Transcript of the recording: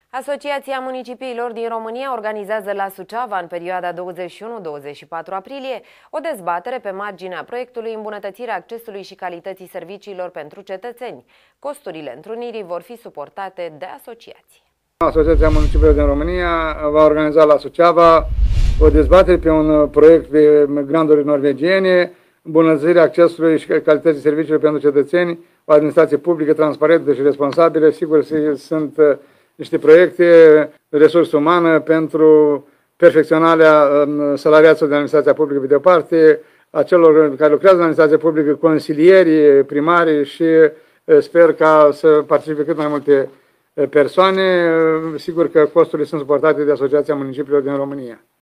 Asociația Municipiilor din România organizează la Suceava, în perioada 21-24 aprilie, o dezbatere pe marginea proiectului îmbunătățirea accesului și calității serviciilor pentru cetățeni. Costurile întrunirii vor fi suportate de asociație. Asociația Municipiilor din România va organiza la Suceava o dezbatere pe un proiect pe granduri norvegiene, îmbunătățirea accesului și calității serviciilor pentru cetățeni, o administrație publică transparentă și responsabilă. Sigur, sunt niște proiecte de resursă umană pentru perfecționarea salariaților de administrația publică, pe de o parte, a celor care lucrează în administrația publică, consilieri, primari, și sper ca să participe cât mai multe persoane. Sigur că costurile sunt suportate de Asociația Municipiilor din România.